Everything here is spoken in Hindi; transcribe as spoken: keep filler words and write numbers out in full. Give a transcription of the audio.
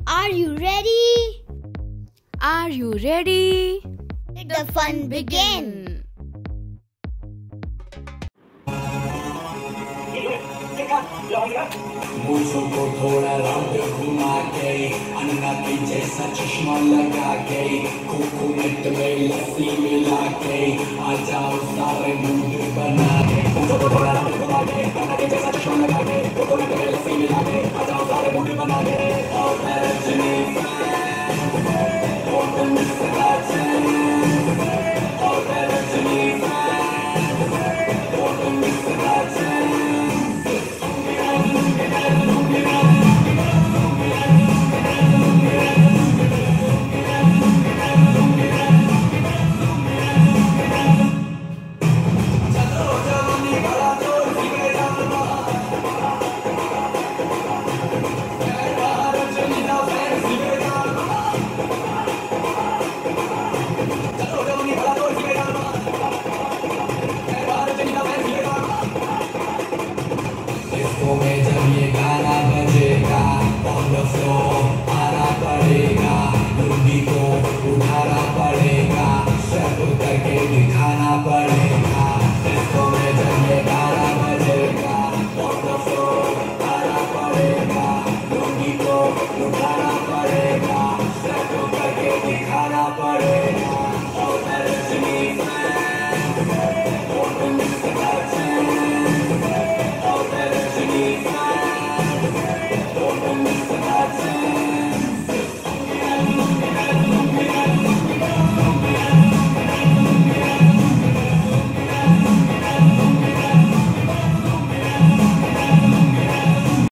Are you ready? Are you ready? Let the fun begin. मुझको थोड़ा राउंड घुमा के अन्ना के जैसा चश्मा लगा के कोकोनट में लस्सी मिला के आ जाओ सारे मूड बना के मुझको थोड़ा राउंड घुमा के अन्ना के जैसा चश्मा लगा के कोकोनट में लस्सी मिला के आ जाओ सारे मूड बना के और मैं रजनी फैन